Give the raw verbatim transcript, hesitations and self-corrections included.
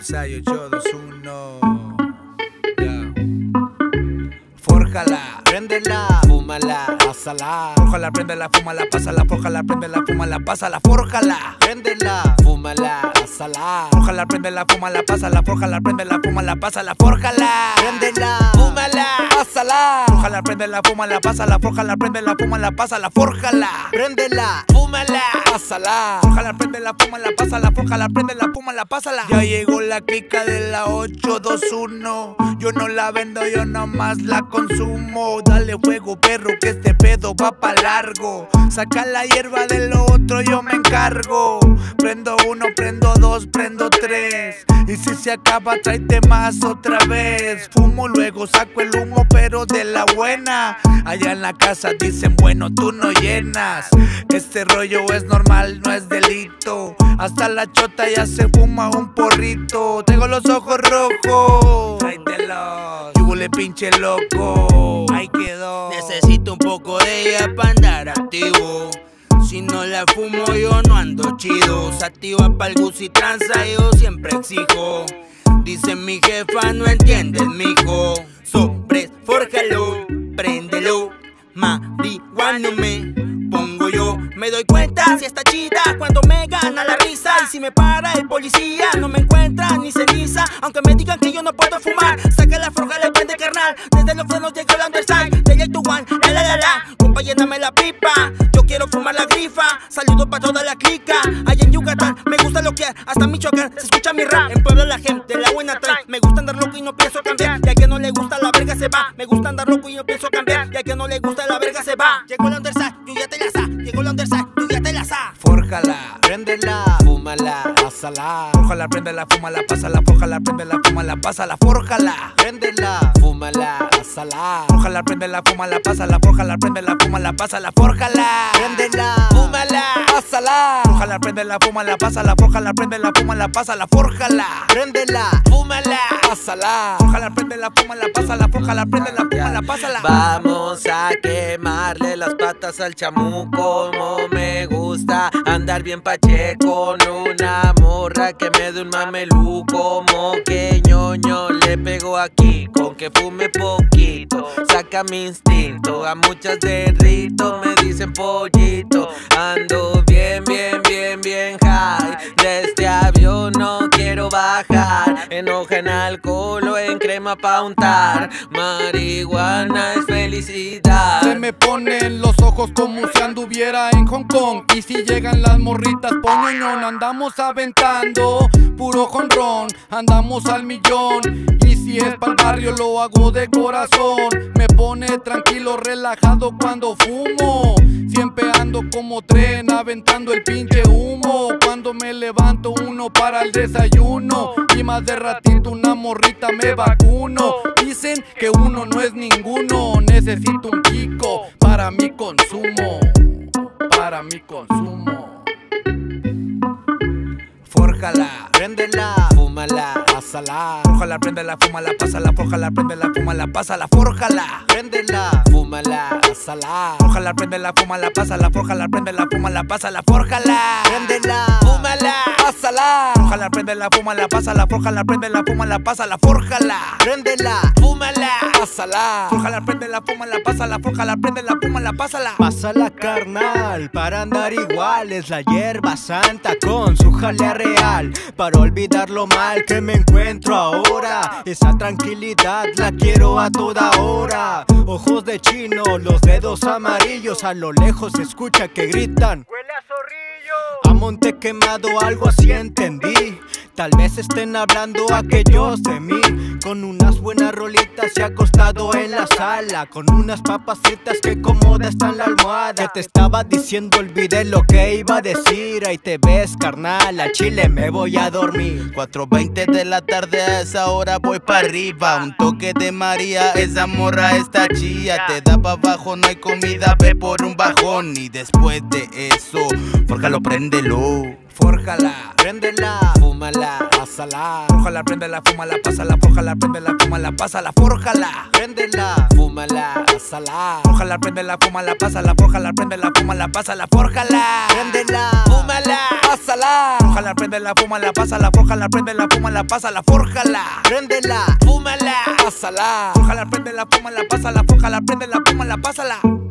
Underside ocho dos uno. Yeah. Fórjala, préndela, fúmala, pásala. Fórjala, préndela, fúmala, pásala. Fórjala, préndela, fúmala, pásala. Fórjala, préndela, fúmala, pásala. Fórjala, préndela, fúmala, pásala. Fórjala, préndela, fúmala, pásala. Fórjala, préndela, fúmala, pásala. Fórjala, préndela, fúmala, pásala. Fórjala, préndela, fúmala, pásala. Fórjala, préndela, fúmala, pásala. Fórjala, préndela, fúmala, pásala. Fórjala, préndela, fúmala, pásala. Ya llegó la clica de la ocho dos uno. Yo no la vendo, yo nomás la consumo. Dale fuego, perro, que este pedo va pa' largo. Saca la hierba de lo otro, yo me encargo. Prendo uno, prendo dos, prendo tres. Y si se acaba, tráete más otra vez. Fumo, luego saco el humo, pero de la buena. Allá en la casa dicen, bueno, tú no llenas. Este rollo es normal, no es delito. Hasta la chota ya se fuma un porrito. Tengo los ojos rojos, tráetelos. Yúbole, pinche loco. Ahí quedó. Necesito un poco de ella para andar activo. Si no la fumo yo no ando chido. Sativa pa'l Gucci tranza yo siempre exijo. Dice mi jefa no entiendes mijo. Sobres, fórjalo, préndelo. Marihuana me pongo yo. Me doy cuenta si está chida cuando me gana la risa. Y si me para el policía no me encuentra ni ceniza. Aunque me digan que yo no puedo fumar, saca la forja, le prende carnal. Desde los frenos llega el underside. De tu one, la la la la. Compa, lléname la pipa. Yo quiero fumar la grifa. Saludos para toda la clica. Allá en Yucatán me gusta loquear. Hasta Michoacán se escucha mi rap. En Puebla la gente la buena trae. Me gusta andar loco y no pienso cambiar. Y a que no le gusta la verga se va. Me gusta andar loco y no pienso cambiar. Y a que no le gusta la verga se va. Llegó el underside, yo ya te la sa. Llegó el underside, yo ya te la sa. Fórjala, préndela, fúmala, pásala. Fórjala, préndela, fúmala, pásala. Fórjala, préndela, fúmala, pásala. Fórjala, préndela, fúmala, pásala. Fórjala, préndela, fúmala, pásala. Fórjala, préndela, fúmala, pásala. Fórjala, préndela, fúmala, pásala. Fórjala, préndela, fúmala, pásala. Fórjala, préndela, fúmala, pásala. Fórjala, préndela, fúmala, pásala. Fórjala, préndela, fúmala, pásala. Fórjala, préndela, fúmala, pásala. Vamos a quemarle las patas al chamuco. Como me gusta andar bien pacheco con una morra que me dé un mameluco. Como que ñoño le pego aquí con que fume poquito. Saca mi instinto, a muchas derrito, me dicen pollito. Ando bien, bien, bien, bien high. De este avión no quiero bajar. Enoja en alcohol o en crema pa' untar. Marihuana es felicidad. Se me ponen los ojos como si anduviera en Hong Kong. Y si llegan las morritas, poñoñón, andamos aventando puro jonrón, andamos al millón. Y si es pa'l barrio lo hago de corazón. Me pone tranquilo, relajado cuando fumo. Siempre ando como tren, aventando el pinche humo. Cuando me levanto uno para el desayuno. Y más de ratito una morrita me vacuno. Dicen que uno no es ninguno. Necesito un Kiko para mi consumo. Para mi consumo. Fórjala, préndela, fúmala, pásala. Fórjala, préndela, fúmala, pásala. Fórjala, préndela, fúmala, pásala. Fórjala, préndela, fúmala, pásala. Fórjala, préndela, fúmala, pásala. Fórjala, préndela, fúmala, pásala. Fórjala, préndela, fúmala, pásala. Fórjala, préndela, fúmala, pásala. Fórjala, préndela, fúmala, pásala. Fórjala, préndela, fúmala, pásala. Fórjala, préndela, fúmala, pásala. Fórjala, préndela, fúmala, pásala. Pásala, carnal, para andar igual. Es la hierba santa con su jalea real. Para olvidar lo mal que me encuentro ahora. Esa tranquilidad la quiero a toda hora. Ojos de chino, los dedos amarillos. A lo lejos se escucha que gritan: Huele a zorrillo. a monte quemado, algo así entendí. Tal vez estén hablando aquellos de mí. Con unas buenas rolitas y acostado en la sala. Con unas papas fritas que cómoda está en la almohada. Que te estaba diciendo, olvidé lo que iba a decir. Ahí te ves, carnal, al chile me voy a dormir. cuatro veinte de la tarde, a esa hora voy pa' arriba. Un toque de María, esa morra está chía. Te da pa' abajo, no hay comida, ve por un bajón. Y después de eso, fórjalo, préndelo. fórjala, préndela, fúmala, pásala, fórjala, préndela, fúmala, pásala, fórjala, préndela, fúmala, pásala, fórjala, préndela, fúmala, pásala, fórjala, préndela, fúmala, pásala, fórjala, préndela, fúmala, pásala, fórjala, préndela, fúmala, pásala, fórjala, préndela, fúmala, pásala, fórjala, préndela, fúmala, pásala, fórjala, préndela, fúmala, pásala, fórjala, préndela, fúmala, pásala, fórjala, préndela, fúmala, pásala.